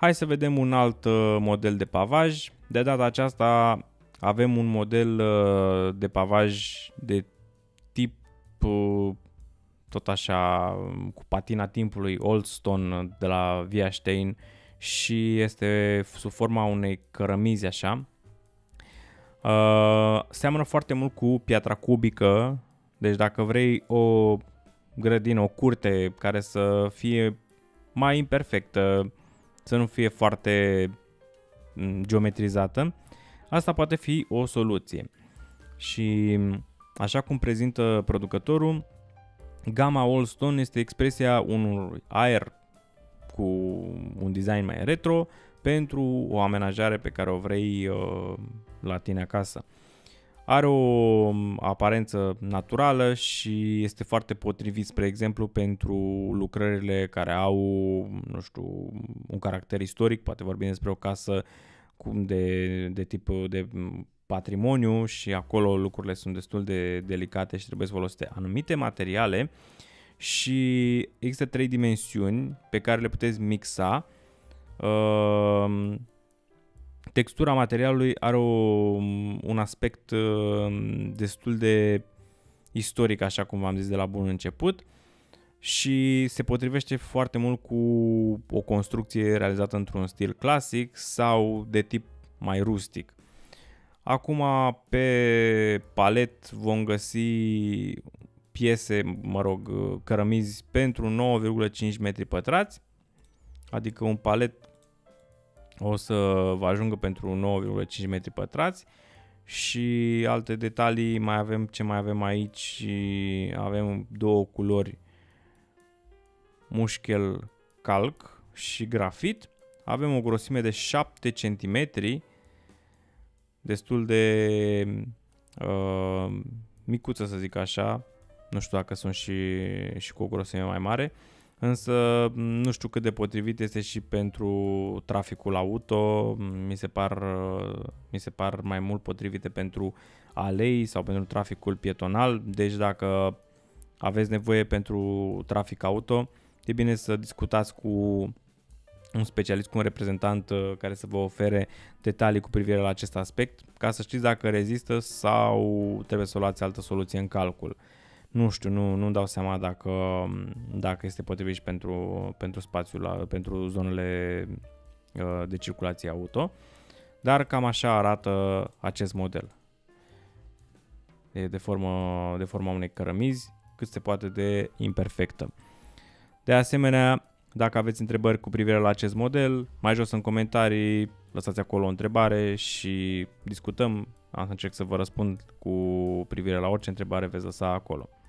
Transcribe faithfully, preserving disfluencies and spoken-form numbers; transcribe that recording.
Hai să vedem un alt uh, model de pavaj. De data aceasta avem un model uh, de pavaj de tip uh, tot așa cu patina timpului Old Stone de la Via Stein și este sub forma unei cărămizi așa. Uh, seamănă foarte mult cu piatra cubică, deci dacă vrei o grădină, o curte care să fie mai imperfectă, să nu fie foarte geometrizată, asta poate fi o soluție. Și așa cum prezintă producătorul, gama Old Stone este expresia unui aer cu un design mai retro pentru o amenajare pe care o vrei uh, la tine acasă. Are o aparență naturală și este foarte potrivit, spre exemplu, pentru lucrările care au, nu știu, un caracter istoric, poate vorbim despre o casă de, de tip de patrimoniu și acolo lucrurile sunt destul de delicate și trebuie să folosite anumite materiale și există trei dimensiuni pe care le puteți mixa. Uh, Textura materialului are o, un aspect uh, destul de istoric, așa cum v-am zis de la bun început, și se potrivește foarte mult cu o construcție realizată într-un stil clasic sau de tip mai rustic. Acum pe palet vom găsi piese, mă rog, cărămizi pentru nouă virgulă cinci metri pătrați, adică un palet o să vă ajungă pentru nouă virgulă cinci metri pătrați și alte detalii mai avem, ce mai avem aici, avem două culori, mușchel calc și grafit, avem o grosime de șapte centimetri, destul de uh, micuță să zic așa, nu știu dacă sunt și, și cu o grosime mai mare, însă nu știu cât de potrivit este și pentru traficul auto, mi se par, mi se par mai mult potrivite pentru alei sau pentru traficul pietonal, deci dacă aveți nevoie pentru trafic auto, e bine să discutați cu un specialist, cu un reprezentant care să vă ofere detalii cu privire la acest aspect, ca să știți dacă rezistă sau trebuie să luați altă soluție în calcul. Nu știu, nu nu dau seama dacă, dacă este potrivit și pentru, pentru spațiul, pentru zonele de circulație auto, dar cam așa arată acest model. E de forma, de forma unei cărămizi, cât se poate de imperfectă. De asemenea, dacă aveți întrebări cu privire la acest model, mai jos în comentarii lăsați acolo o întrebare și discutăm. Am să încerc să vă răspund cu privire la orice întrebare veți lăsa acolo.